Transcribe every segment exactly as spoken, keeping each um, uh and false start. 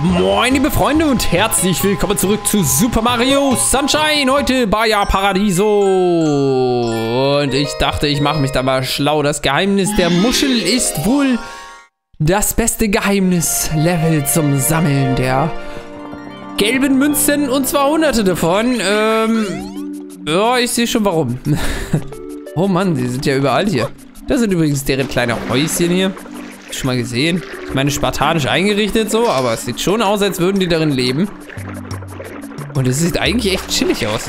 Moin liebe Freunde und herzlich willkommen zurück zu Super Mario Sunshine, heute Baja Paradiso. Und ich dachte, ich mache mich da mal schlau. Das Geheimnis der Muschel ist wohl das beste Geheimnis-Level zum Sammeln der gelben Münzen, und zwar hunderte davon. Ähm, ja, ich sehe schon warum. Oh Mann, die sind ja überall hier. Das sind übrigens deren kleine Häuschen hier. Schon mal gesehen. Ich meine, spartanisch eingerichtet so, aber es sieht schon aus, als würden die darin leben. Und es sieht eigentlich echt chillig aus.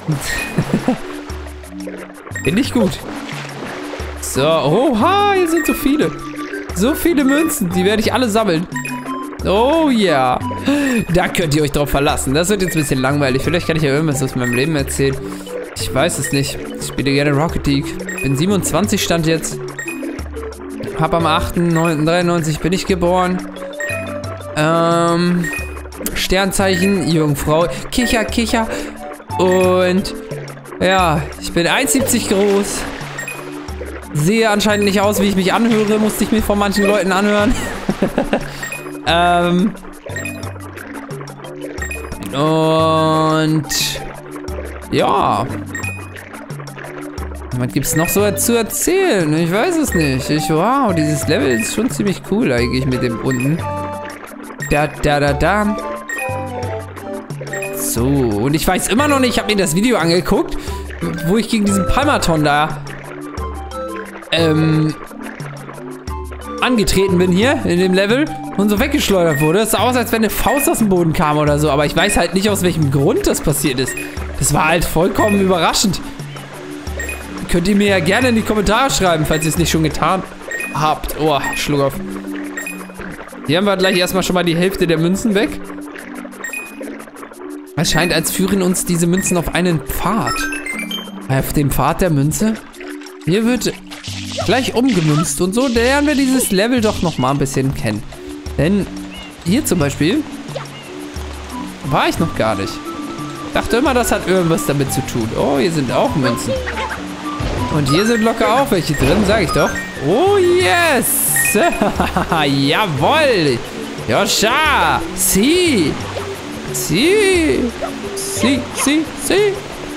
Finde ich gut. So, oha, hier sind so viele. So viele Münzen, die werde ich alle sammeln. Oh ja. Da könnt ihr euch drauf verlassen. Das wird jetzt ein bisschen langweilig. Vielleicht kann ich ja irgendwas aus meinem Leben erzählen. Ich weiß es nicht. Ich spiele gerne Rocket League. Bin siebenundzwanzig, stand jetzt. Hab am achten neunten dreiundneunzig bin ich geboren. Ähm, Sternzeichen, Jungfrau, Kicher, Kicher. Und ja, ich bin eins siebzig groß. Sehe anscheinend nicht aus, wie ich mich anhöre. Musste ich mir von manchen Leuten anhören. ähm, und ja. Was gibt's noch so zu erzählen? Ich weiß es nicht. Ich, wow, dieses Level ist schon ziemlich cool eigentlich mit dem unten. Da, da, da, da. So, und ich weiß immer noch nicht, ich habe mir das Video angeguckt, wo ich gegen diesen Palmaton da ähm, angetreten bin hier in dem Level und so weggeschleudert wurde. Es sah aus, als wenn eine Faust aus dem Boden kam oder so, aber ich weiß halt nicht, aus welchem Grund das passiert ist. Das war halt vollkommen überraschend. Könnt ihr mir ja gerne in die Kommentare schreiben, falls ihr es nicht schon getan habt. Oh, Schluck auf. Hier haben wir gleich erstmal schon mal die Hälfte der Münzen weg. Es scheint, als führen uns diese Münzen auf einen Pfad. Auf dem Pfad der Münze. Hier wird gleich umgemünzt und so lernen wir dieses Level doch noch mal ein bisschen kennen. Denn hier zum Beispiel war ich noch gar nicht. Dachte immer, das hat irgendwas damit zu tun. Oh, hier sind auch Münzen. Und hier sind locker auch welche drin, sag ich doch. Oh, yes! Jawoll! Joscha! Si! Si! Si, si, si!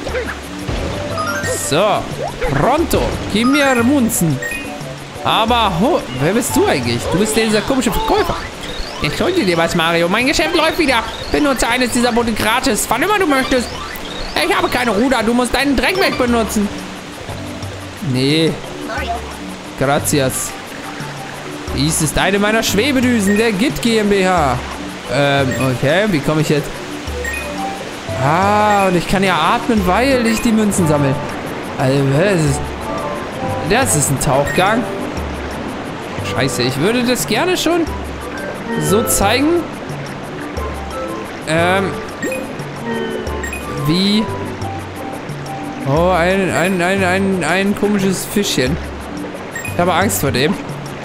So, pronto! Gib mir Münzen! Aber, ho, wer bist du eigentlich? Du bist dieser komische Verkäufer. Ich sollte dir was, Mario. Mein Geschäft läuft wieder. Benutze eines dieser Boote gratis, wann immer du möchtest. Ich habe keine Ruder, du musst deinen Dreck weg benutzen. Nee. Gracias. Dies ist eine meiner Schwebedüsen, der Git GmbH. Ähm, okay, wie komme ich jetzt? Ah, und ich kann ja atmen, weil ich die Münzen sammle. Also, das ist, das ist ein Tauchgang. Scheiße, ich würde das gerne schon so zeigen. Ähm, wie... Oh, ein, ein, ein, ein, ein komisches Fischchen. Ich habe Angst vor dem.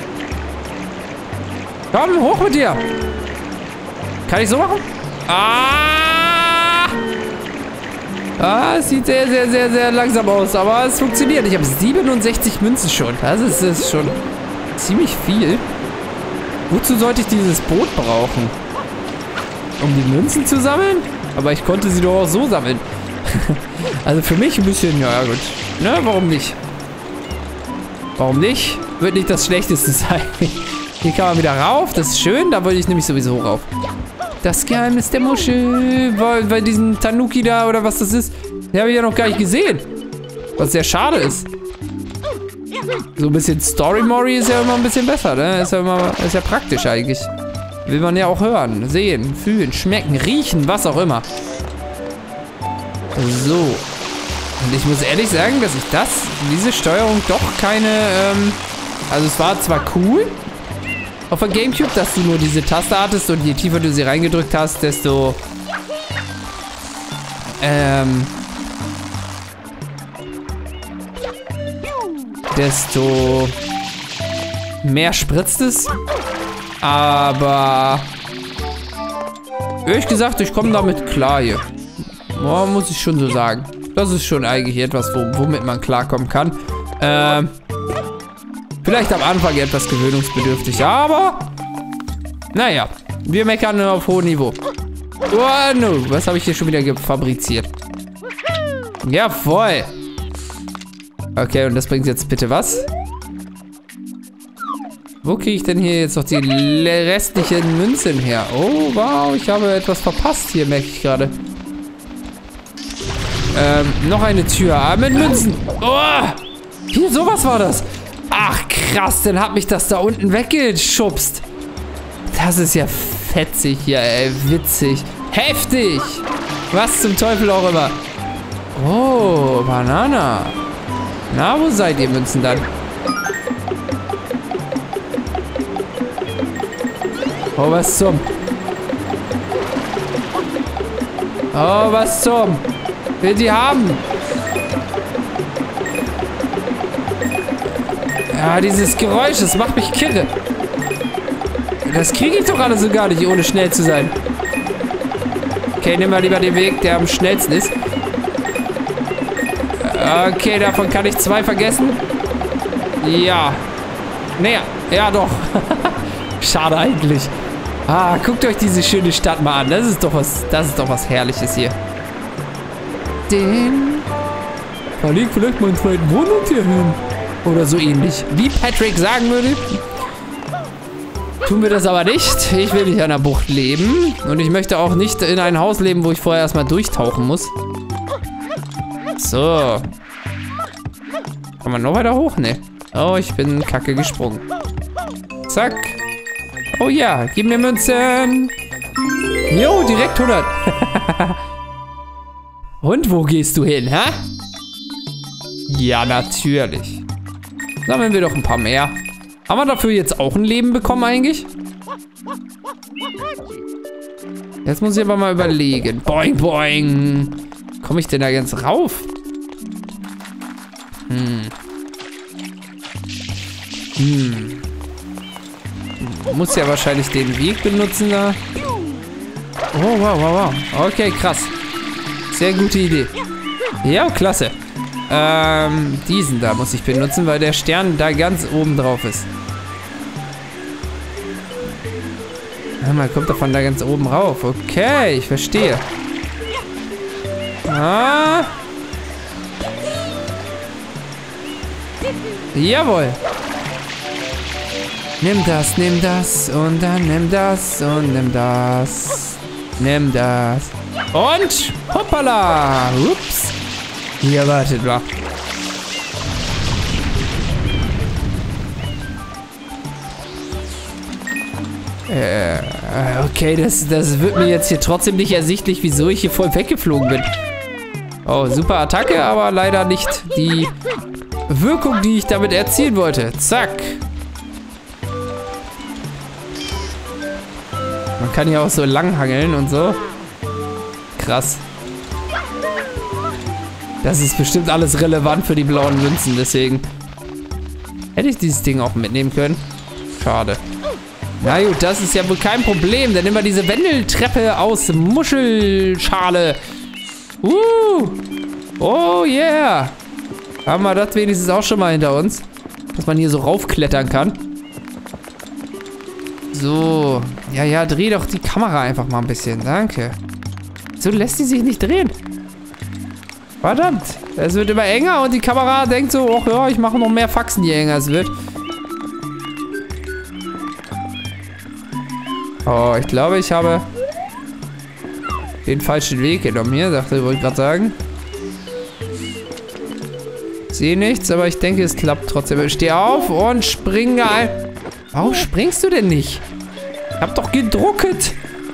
Komm, hoch mit dir. Kann ich so machen? Ah! Ah, es sieht sehr, sehr, sehr, sehr langsam aus. Aber es funktioniert. Ich habe siebenundsechzig Münzen schon. Das ist, das ist schon ziemlich viel. Wozu sollte ich dieses Boot brauchen? Um die Münzen zu sammeln? Aber ich konnte sie doch auch so sammeln. Also für mich ein bisschen, ja gut. Ne, warum nicht? Warum nicht? Wird nicht das Schlechteste sein. Hier kann man wieder rauf, das ist schön. Da wollte ich nämlich sowieso rauf. Das Geheimnis der Muschel. Bei, bei diesem Tanuki da oder was das ist. Den habe ich ja noch gar nicht gesehen. Was sehr schade ist. So ein bisschen Story-Mori ist ja immer ein bisschen besser, ne? Ist ja, immer, ist ja praktisch eigentlich. Will man ja auch hören, sehen, fühlen, schmecken, riechen, was auch immer. So. Und ich muss ehrlich sagen, dass ich das, diese Steuerung doch keine, ähm, also es war zwar cool auf der Gamecube, dass du nur diese Taste hattest und je tiefer du sie reingedrückt hast, desto, ähm, desto mehr spritzt es. Aber ehrlich gesagt, ich komme damit klar hier. Oh, muss ich schon so sagen. Das ist schon eigentlich etwas, womit man klarkommen kann. Ähm, vielleicht am Anfang etwas gewöhnungsbedürftig, aber naja, Wir meckern nur auf hohem Niveau. Oh, no. Was habe ich hier schon wieder fabriziert? Jawohl. Okay, und das bringt jetzt bitte was? Wo kriege ich denn hier jetzt noch die restlichen Münzen her? Oh, wow, ich habe etwas verpasst hier, merke ich gerade. Ähm, noch eine Tür. Ah, mit Münzen. Oh, hier, sowas war das. Ach, krass, dann hat mich das da unten weggeschubst. Das ist ja fetzig hier, ey, witzig. Heftig. Was zum Teufel auch immer. Oh, Banana. Na, wo seid ihr Münzen dann? Oh, was zum? Oh, was zum? Will die haben? Ja, dieses Geräusch, das macht mich kirre. Das kriege ich doch alles so gar nicht, ohne schnell zu sein. Okay, nimm mal lieber den Weg, der am schnellsten ist. Okay, davon kann ich zwei vergessen. Ja. Naja, ja doch. Schade eigentlich. Ah, guckt euch diese schöne Stadt mal an. Das ist doch was, das ist doch was Herrliches hier. Den verleg vielleicht meinen zweiten Wohnort hier hin. Oder so ähnlich. Wie Patrick sagen würde. Tun wir das aber nicht. Ich will nicht an der Bucht leben. Und ich möchte auch nicht in ein Haus leben, wo ich vorher erstmal durchtauchen muss. So. Kann man noch weiter hoch? Ne. Oh, ich bin kacke gesprungen. Zack. Oh ja, gib mir Münzen. Jo, direkt hundert. Und wo gehst du hin, hä? Ja, natürlich. Sammeln wir doch ein paar mehr. Haben wir dafür jetzt auch ein Leben bekommen eigentlich? Jetzt muss ich aber mal überlegen. Boing, boing. Komme ich denn da ganz rauf? Hm. Hm. Muss ja wahrscheinlich den Weg benutzen da. Oh, wow, wow, wow. Okay, krass. Sehr gute Idee. Ja, klasse. Ähm, diesen da muss ich benutzen, weil der Stern da ganz oben drauf ist. Man kommt davon da ganz oben rauf. Okay, ich verstehe. Ah. Jawohl. Nimm das, nimm das und dann nimm das und nimm das. Nimm das. Und hoppala. Ups. Hier, wartet mal. Äh, okay, das, das wird mir jetzt hier trotzdem nicht ersichtlich, wieso ich hier voll weggeflogen bin. Oh, super Attacke, aber leider nicht die Wirkung, die ich damit erzielen wollte. Zack. Man kann hier auch so langhangeln und so. Krass. Das ist bestimmt alles relevant für die blauen Münzen, deswegen hätte ich dieses Ding auch mitnehmen können. Schade. Na gut, das ist ja wohl kein Problem. Dann nehmen wir diese Wendeltreppe aus Muschelschale. Uh. Oh yeah. Haben wir das wenigstens auch schon mal hinter uns. Dass man hier so raufklettern kann. So. Ja, ja, dreh doch die Kamera einfach mal ein bisschen. Danke. So lässt sie sich nicht drehen. Verdammt. Es wird immer enger und die Kamera denkt so, ach ja, ich mache noch mehr Faxen, je enger es wird. Oh, ich glaube, ich habe den falschen Weg genommen hier, dachte ich, wollte gerade sagen. Sehe nichts, aber ich denke, es klappt trotzdem. Steh auf und springe ein. Warum springst du denn nicht? Ich hab doch gedruckt.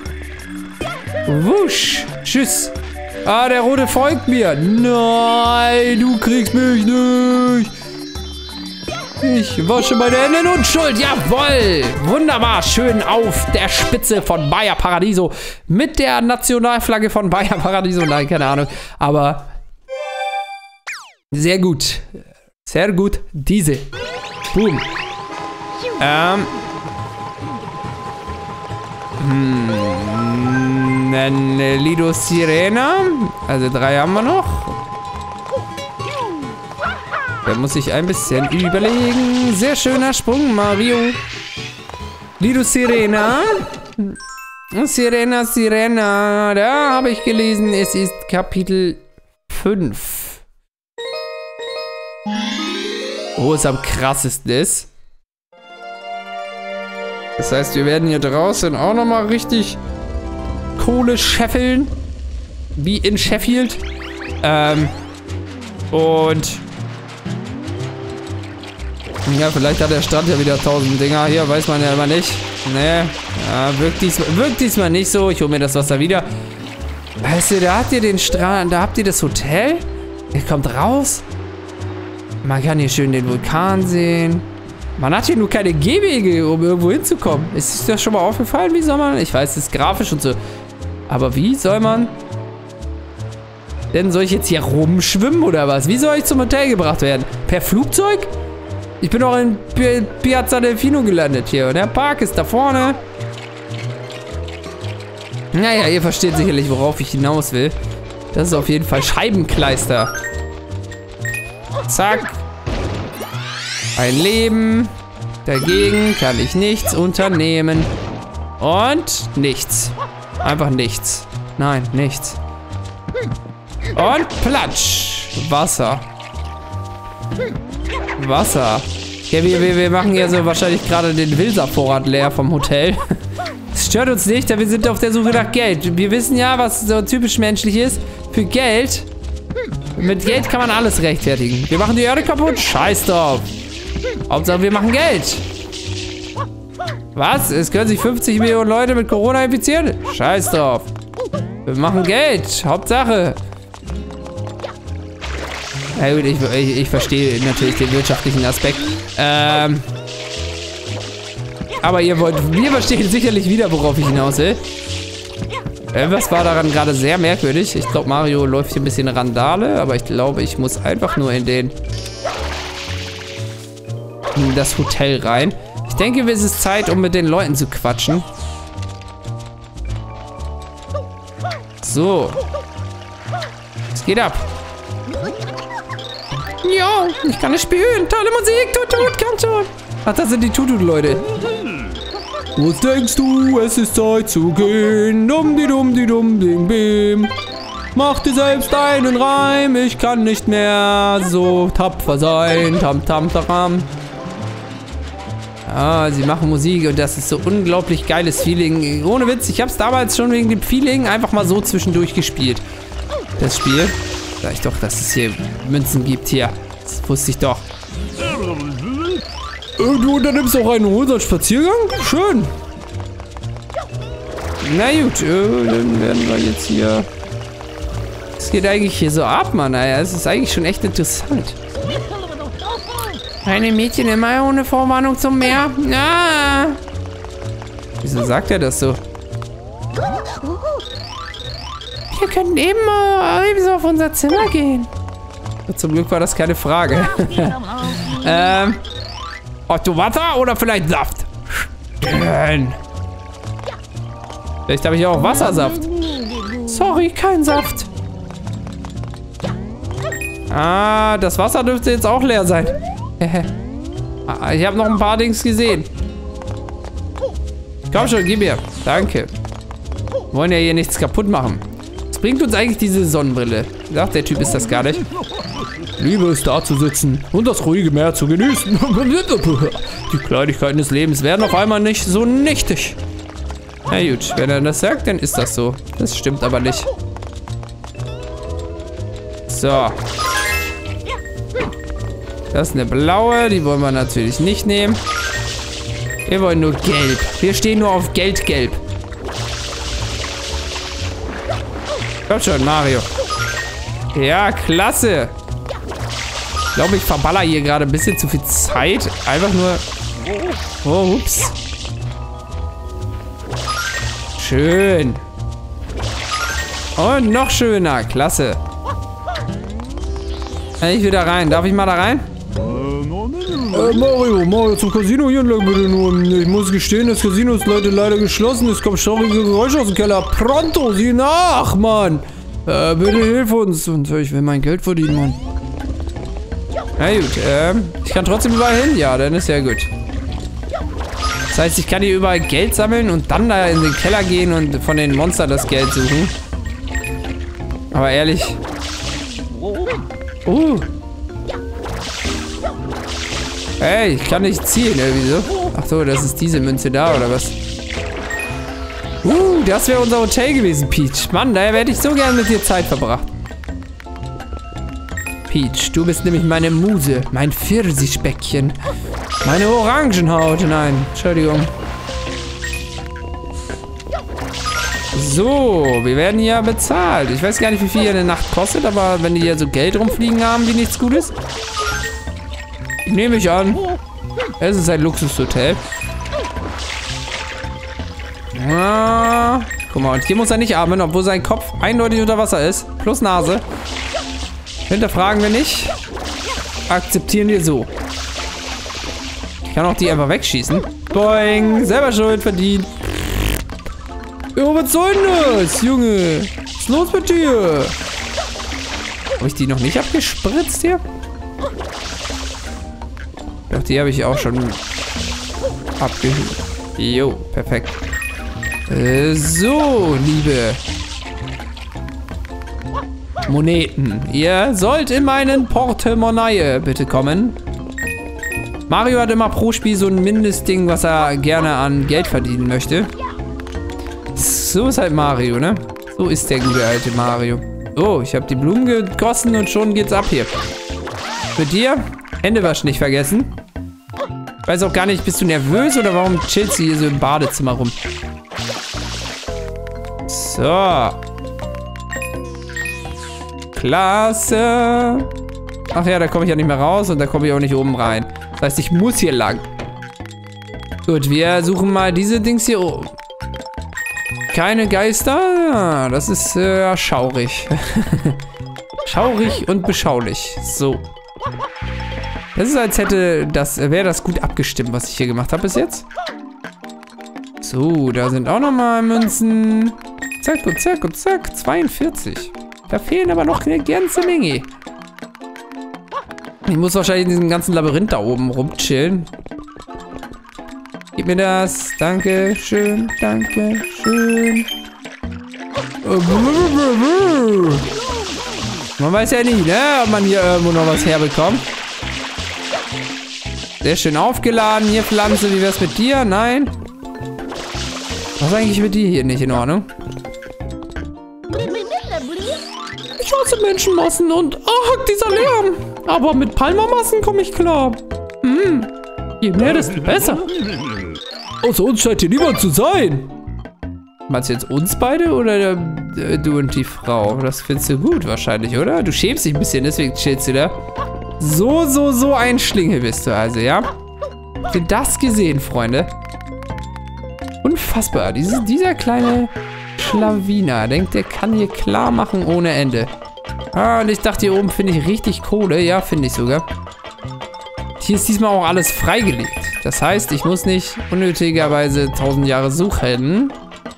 Wusch. Tschüss. Ah, der Rote folgt mir. Nein, du kriegst mich nicht. Ich wasche meine Hände in Unschuld. Jawohl. Wunderbar. Schön auf der Spitze von Bayer Paradiso. Mit der Nationalflagge von Bayer Paradiso. Nein, keine Ahnung. Aber sehr gut. Sehr gut. Diese. Boom. Ähm. Hm. Eine Lido Sirena. Also drei haben wir noch. Da muss ich ein bisschen überlegen. Sehr schöner Sprung, Mario. Lido Sirena. Sirena, Sirena. Da habe ich gelesen, es ist Kapitel fünf. Wo es am krassesten ist. Das heißt, wir werden hier draußen auch nochmal richtig Kohle scheffeln. Wie in Sheffield. Ähm. Und. Ja, vielleicht hat der Strand ja wieder tausend Dinger. Hier weiß man ja immer nicht. Nee. Ja, wirkt, dies, wirkt diesmal nicht so. Ich hole mir das Wasser wieder. Weißt du, da habt ihr den Strand. Da habt ihr das Hotel. Ihr kommt raus. Man kann hier schön den Vulkan sehen. Man hat hier nur keine Gehwege, um irgendwo hinzukommen. Ist dir das schon mal aufgefallen? Wie soll man? Ich weiß, es ist grafisch und so. Aber wie soll man... Denn soll ich jetzt hier rumschwimmen oder was? Wie soll ich zum Hotel gebracht werden? Per Flugzeug? Ich bin doch in Pi Piazza Delfino gelandet hier. Und der Park ist da vorne. Naja, ihr versteht sicherlich, worauf ich hinaus will. Das ist auf jeden Fall Scheibenkleister. Zack. Ein Leben. Dagegen kann ich nichts unternehmen. Und nichts. Einfach nichts. Nein, nichts. Und platsch. Wasser. Wasser. Ja, wir, wir, wir machen ja so wahrscheinlich gerade den Wilsa-Vorrat leer vom Hotel. Das stört uns nicht, denn wir sind auf der Suche nach Geld. Wir wissen ja, was so typisch menschlich ist. Für Geld. Mit Geld kann man alles rechtfertigen. Wir machen die Erde kaputt. Scheiß drauf. Hauptsache, wir machen Geld. Was? Es können sich fünfzig Millionen Leute mit Corona infizieren? Scheiß drauf. Wir machen Geld. Hauptsache. Ja gut, ich, ich, ich verstehe natürlich den wirtschaftlichen Aspekt. Ähm, aber ihr wollt, wir verstehen sicherlich wieder, worauf ich hinaus will. Irgendwas war daran gerade sehr merkwürdig. Ich glaube, Mario läuft hier ein bisschen Randale, aber ich glaube, ich muss einfach nur in den in das Hotel rein. Ich denke, es ist Zeit, um mit den Leuten zu quatschen. So. Es geht ab. Ja, ich kann es spielen. Tolle Musik. Tut, tut, kann schon. Ach, das sind die Tutut-Leute. Was denkst du? Es ist Zeit zu gehen. Dumm, die dumm, die dumm, bim, bim. Mach dir selbst einen Reim. Ich kann nicht mehr so tapfer sein. Tam, tam, taram. Ah, sie machen Musik und das ist so unglaublich geiles Feeling. Ohne Witz, ich habe es damals schon wegen dem Feeling einfach mal so zwischendurch gespielt. Das Spiel. Sag ich doch, dass es hier Münzen gibt hier. Das wusste ich doch. Äh, du unternimmst auch einen unseren Spaziergang? Schön. Na gut, äh, dann werden wir jetzt hier... Was geht eigentlich hier so ab, Mann? Naja, es ist eigentlich schon echt interessant. Eine Mädchen immer ohne Vorwarnung zum Meer? Ah. Wieso sagt er das so? Wir können eben äh, ebenso auf unser Zimmer gehen. Zum Glück war das keine Frage. ähm, hast du Wasser oder vielleicht Saft? Schön. Vielleicht habe ich auch Wassersaft. Sorry, kein Saft. Ah, das Wasser dürfte jetzt auch leer sein. Ich habe noch ein paar Dings gesehen. Komm schon, gib mir. Danke. Wir wollen ja hier nichts kaputt machen. Was bringt uns eigentlich diese Sonnenbrille? Ich dachte, der Typ ist das gar nicht. Liebe es, da zu sitzen und das ruhige Meer zu genießen. Die Kleinigkeiten des Lebens werden auf einmal nicht so nichtig. Na gut, wenn er das sagt, dann ist das so. Das stimmt aber nicht. So. Das ist eine blaue, die wollen wir natürlich nicht nehmen. Wir wollen nur gelb. Wir stehen nur auf Geldgelb. Komm schon, Mario. Ja, klasse. Ich glaube, ich verballer hier gerade ein bisschen zu viel Zeit. Einfach nur... Oh, ups. Schön. Und noch schöner. Klasse. Ich will da rein. Darf ich mal da rein? Äh, Mario, Mario, zum Casino hier entlang bitte nur. Ich muss gestehen, das Casino ist Leute leider geschlossen. Es kommen schaurige Geräusche aus dem Keller. Pronto, sieh nach, Mann. Äh, bitte hilf uns. Und ich will mein Geld verdienen, Mann. Na gut, ähm, ich kann trotzdem überall hin. Ja, dann ist ja gut. Das heißt, ich kann hier überall Geld sammeln und dann da in den Keller gehen und von den Monstern das Geld suchen. Aber ehrlich. Uh. Hey, ich kann nicht ziehen, ne? Wieso? Ach so, das ist diese Münze da, oder was? Uh, das wäre unser Hotel gewesen, Peach. Mann, daher hätte ich so gern mit dir Zeit verbracht. Peach, du bist nämlich meine Muse. Mein Pfirsichbäckchen. Meine Orangenhaut. Nein, Entschuldigung. So, wir werden hier bezahlt. Ich weiß gar nicht, wie viel hier eine Nacht kostet, aber wenn die hier so Geld rumfliegen haben, wie nichts Gutes, nehme ich an. Es ist ein Luxushotel. Ah, guck mal, und hier muss er nicht atmen, obwohl sein Kopf eindeutig unter Wasser ist. Plus Nase. Hinterfragen wir nicht. Akzeptieren wir so. Ich kann auch die einfach wegschießen. Boing, selber schuld, verdient. Jo, was soll denn das, Junge? Was ist los mit dir? Habe ich die noch nicht abgespritzt hier? Doch, die habe ich auch schon abgehüht. Jo, perfekt. Äh, so, liebe Moneten. Ihr sollt in meinen Portemonnaie bitte kommen. Mario hat immer pro Spiel so ein Mindestding, was er gerne an Geld verdienen möchte. So ist halt Mario, ne? So ist der gute alte Mario. Oh, ich habe die Blumen gegossen und schon geht's ab hier. Für dir, Hände waschen nicht vergessen. Ich weiß auch gar nicht, bist du nervös oder warum chillst du hier so im Badezimmer rum? So. Klasse. Ach ja, da komme ich ja nicht mehr raus und da komme ich auch nicht oben rein. Das heißt, ich muss hier lang. Gut, wir suchen mal diese Dings hier oben. Keine Geister? Das ist äh, schaurig. Schaurig und beschaulich. So. Das ist, als hätte das, wäre das gut abgestimmt, was ich hier gemacht habe bis jetzt. So, da sind auch nochmal Münzen. Zack und zack und zack. zweiundvierzig. Da fehlen aber noch eine ganze Menge. Ich muss wahrscheinlich in diesem ganzen Labyrinth da oben rumchillen. Gib mir das. Danke schön. Danke schön. Man weiß ja nie, ne? Ob man hier irgendwo noch was herbekommt. Sehr schön aufgeladen. Hier Pflanze. Wie wär's mit dir? Nein. Was ist eigentlich mit dir hier nicht in Ordnung? Ich hasse Menschenmassen und ach, dieser Lärm. Aber mit Palmermassen komme ich klar. Hm. Je mehr, desto besser. Außer uns scheint hier niemand zu sein. Meinst du jetzt uns beide oder äh, du und die Frau? Das findest du gut wahrscheinlich, oder? Du schämst dich ein bisschen, deswegen chillst du da. So, so, so ein Schlingel bist du also, ja? Habt ihr das gesehen, Freunde? Unfassbar. Diese, dieser kleine Schlawiner denkt, der kann hier klar machen ohne Ende. Ah, und ich dachte, hier oben finde ich richtig Kohle. Ja, finde ich sogar. Hier ist diesmal auch alles freigelegt. Das heißt, ich muss nicht unnötigerweise tausend Jahre suchen.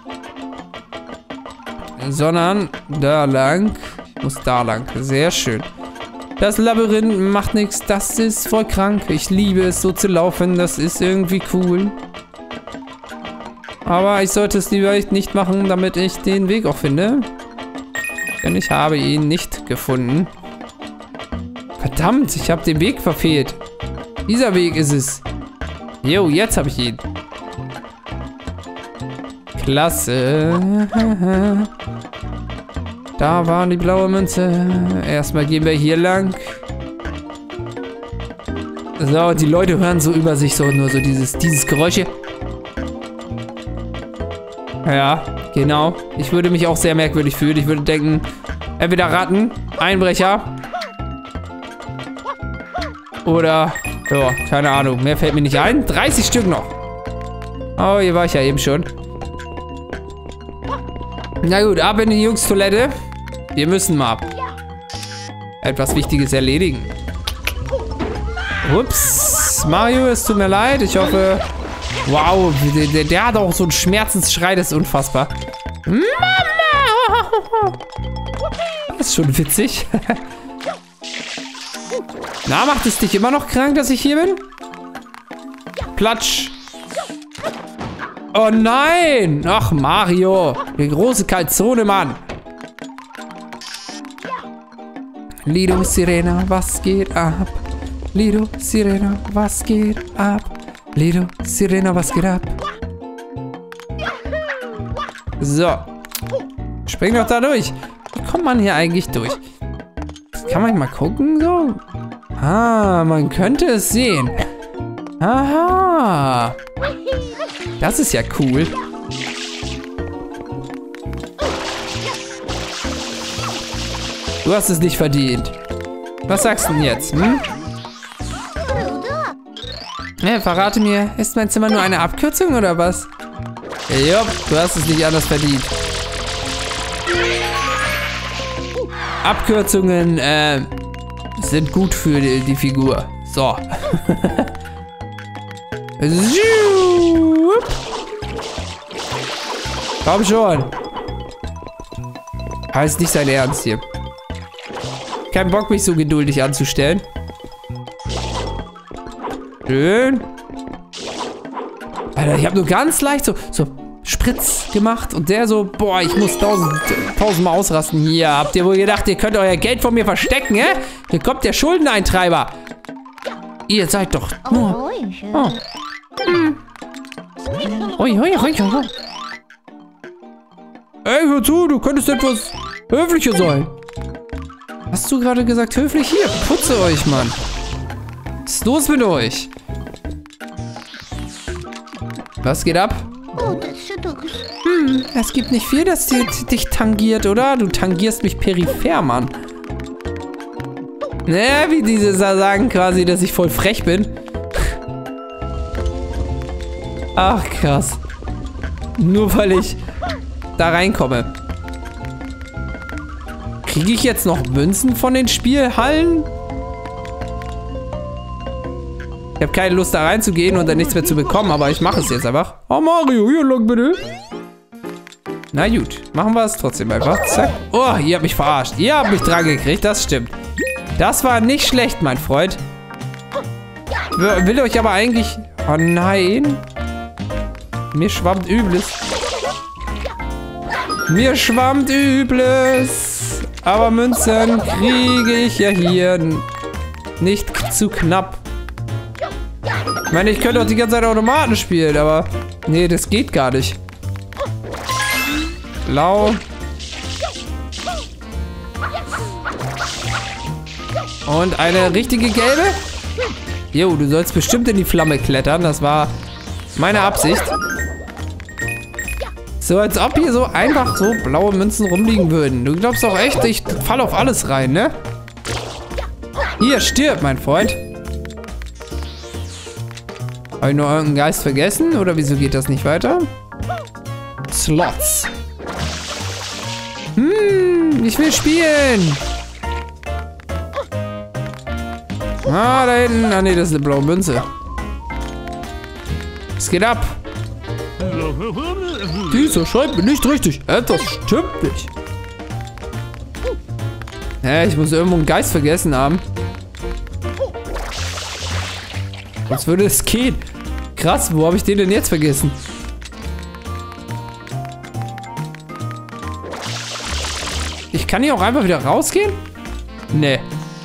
Sondern da lang. Ich muss da lang. Sehr schön. Das Labyrinth macht nichts. Das ist voll krank. Ich liebe es, so zu laufen. Das ist irgendwie cool. Aber ich sollte es lieber nicht machen, damit ich den Weg auch finde. Denn ich habe ihn nicht gefunden. Verdammt, ich habe den Weg verfehlt. Dieser Weg ist es. Jo, jetzt habe ich ihn. Klasse. Da war die blaue Münze. Erstmal gehen wir hier lang. So, die Leute hören so über sich so nur so dieses, dieses Geräusch hier. Ja, genau. Ich würde mich auch sehr merkwürdig fühlen. Ich würde denken, entweder Ratten, Einbrecher oder, ja, keine Ahnung. Mehr fällt mir nicht ein. dreißig Stück noch. Oh, hier war ich ja eben schon. Na gut, ab in die Jungs-Toilette. Wir müssen mal etwas Wichtiges erledigen. Ups. Mario, es tut mir leid. Ich hoffe... Wow, der, der, der hat auch so einen Schmerzensschrei, das ist unfassbar. Mama! Das ist schon witzig. Na, macht es dich immer noch krank, dass ich hier bin? Platsch. Oh nein! Ach, Mario. Die große Calzone, Mann. Lido, Sirena, was geht ab? Lido, Sirena, was geht ab? Lido, Sirena, was geht ab? So. Spring doch da durch. Wie kommt man hier eigentlich durch? Kann man mal gucken, so? Ah, man könnte es sehen. Aha. Das ist ja cool. Du hast es nicht verdient. Was sagst du denn jetzt, hm? Ja, verrate mir, ist mein Zimmer nur eine Abkürzung oder was? Ja, jupp, du hast es nicht anders verdient. Abkürzungen, äh, sind gut für die, die Figur. So. Komm schon. Heißt nicht sein Ernst hier. Kein Bock, mich so geduldig anzustellen. Schön. Alter, ich habe nur ganz leicht so, so Spritz gemacht und der so, boah, ich muss tausend, tausendmal ausrasten. Hier, habt ihr wohl gedacht, ihr könnt euer Geld von mir verstecken, hä? Hier kommt der Schuldeneintreiber. Ihr seid doch nur... Oh. Hm. Ui, ui, ui, ui. Ey, hör zu, du könntest etwas höflicher sein. Hast du gerade gesagt, höflich? Hier, putze euch, Mann. Was ist los mit euch? Was geht ab? Hm, es gibt nicht viel, das dich tangiert, oder? Du tangierst mich peripher, Mann. Naja, wie diese sagen quasi, dass ich voll frech bin. Ach, krass. Nur weil ich da reinkomme. Kriege ich jetzt noch Münzen von den Spielhallen? Ich habe keine Lust da reinzugehen und dann nichts mehr zu bekommen, aber ich mache es jetzt einfach. Oh Mario, hier lang bitte. Na gut, machen wir es trotzdem einfach. Zack. Oh, ihr habt mich verarscht. Ihr habt mich dran gekriegt, das stimmt. Das war nicht schlecht, mein Freund. Will euch aber eigentlich... Oh nein. Mir schwammt Übles. Mir schwammt Übles. Aber Münzen kriege ich ja hier nicht zu knapp. Ich meine, ich könnte auch die ganze Zeit Automaten spielen, aber... Nee, das geht gar nicht. Blau. Und eine richtige gelbe. Jo, du sollst bestimmt in die Flamme klettern. Das war meine Absicht. So, als ob hier so einfach so blaue Münzen rumliegen würden. Du glaubst doch echt, ich falle auf alles rein, ne? Hier, stirb, mein Freund. Habe ich nur irgendeinen Geist vergessen? Oder wieso geht das nicht weiter? Slots. Hm, ich will spielen. Ah, da hinten. Ah, nee, das ist eine blaue Münze. Es geht ab. Dieser schreibt mir nicht richtig. Etwas stimmt nicht. Hä, ich muss irgendwo einen Geist vergessen haben. Was würde es gehen? Krass, wo habe ich den denn jetzt vergessen? Ich kann hier auch einfach wieder rausgehen? Nee.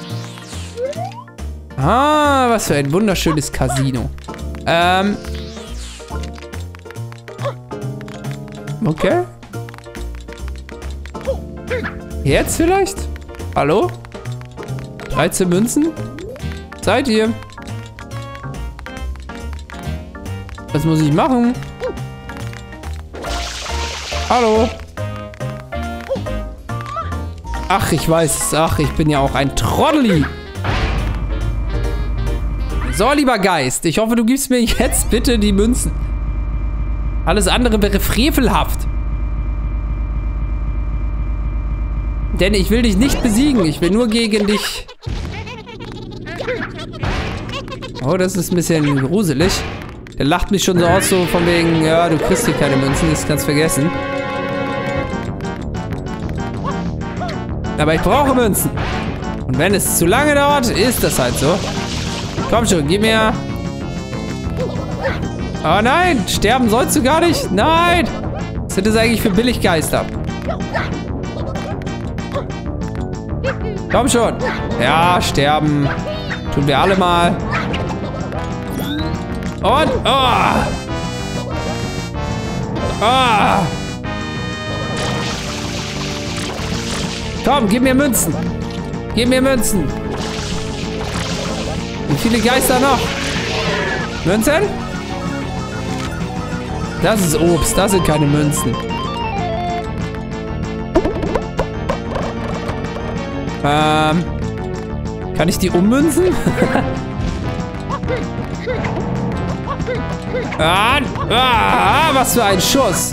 Ah, was für ein wunderschönes Casino. Ähm. Okay. Jetzt vielleicht? Hallo? dreizehn Münzen? Seid ihr? Was muss ich machen? Hallo? Ach, ich weiß es. Ach, ich bin ja auch ein Troddeli. So, lieber Geist, ich hoffe, du gibst mir jetzt bitte die Münzen. Alles andere wäre frevelhaft. Denn ich will dich nicht besiegen. Ich will nur gegen dich. Oh, das ist ein bisschen gruselig. Der lacht mich schon so aus, so von wegen, ja, du kriegst hier keine Münzen, das kannst du vergessen. Aber ich brauche Münzen. Und wenn es zu lange dauert, ist das halt so. Komm schon, gib mir. Oh nein, sterben sollst du gar nicht. Nein. Was sind das eigentlich für Billiggeister? Komm schon. Ja, sterben. Tun wir alle mal. Und, oh. Oh. Komm, gib mir Münzen. Gib mir Münzen. Wie viele Geister noch? Münzen? Das ist Obst, das sind keine Münzen. Ähm. Kann ich die ummünzen? ah, ah, was für ein Schuss.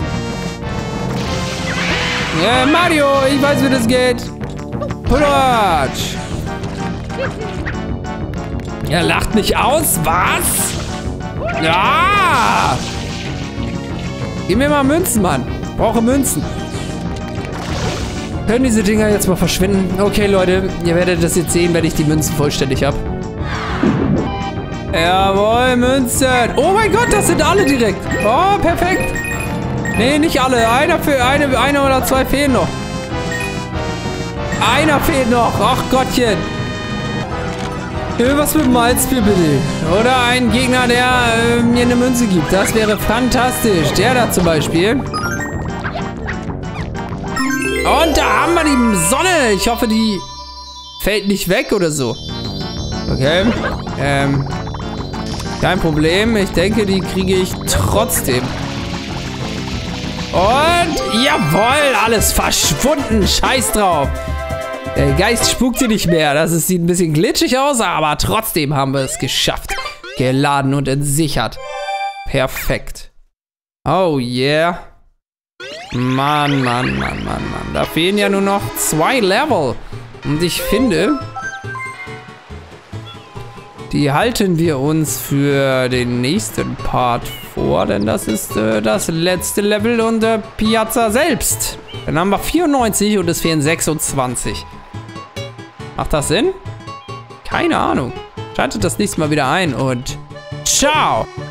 Ja, Mario, ich weiß, wie das geht. Plutsch. Er lacht mich aus. Was? Ja. Gib mir mal Münzen, Mann. Ich brauche Münzen. Können diese Dinger jetzt mal verschwinden? Okay, Leute. Ihr werdet das jetzt sehen, wenn ich die Münzen vollständig habe. Jawohl, Münzen. Oh mein Gott, das sind alle direkt. Oh, perfekt. Nee, nicht alle. Einer für eine, einer oder zwei fehlen noch. Einer fehlt noch. Ach Gottchen. Was mit Malzbier bitte. Oder ein Gegner, der äh, mir eine Münze gibt. Das wäre fantastisch. Der da zum Beispiel. Und da haben wir die Sonne. Ich hoffe, die fällt nicht weg oder so. Okay. Ähm. Kein Problem. Ich denke, die kriege ich trotzdem. Und jawohl, alles verschwunden. Scheiß drauf. Der Geist spukt sie nicht mehr. Das ist, sieht ein bisschen glitschig aus, aber trotzdem haben wir es geschafft. Geladen und entsichert. Perfekt. Oh yeah. Mann, Mann, Mann, Mann, Mann. Da fehlen ja nur noch zwei Level. Und ich finde, die halten wir uns für den nächsten Part vor, denn das ist äh, das letzte Level und äh, Piazza selbst. Dann haben wir vierundneunzig und es fehlen sechsundzwanzig. Macht das Sinn? Keine Ahnung. Schaltet das nächste Mal wieder ein und ciao!